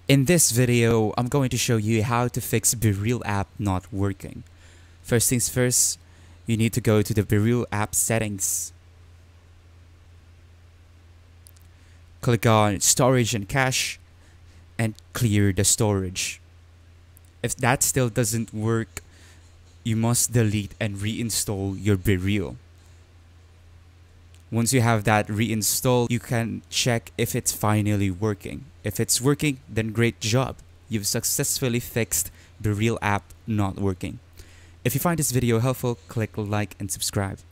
In this video, I'm going to show you how to fix BeReal app not working. First things first, you need to go to the BeReal app settings. Click on storage and cache and clear the storage. If that still doesn't work, you must delete and reinstall your BeReal. Once you have that reinstalled, you can check if it's finally working. If it's working, then great job. You've successfully fixed the BeReal app not working. If you find this video helpful, click like and subscribe.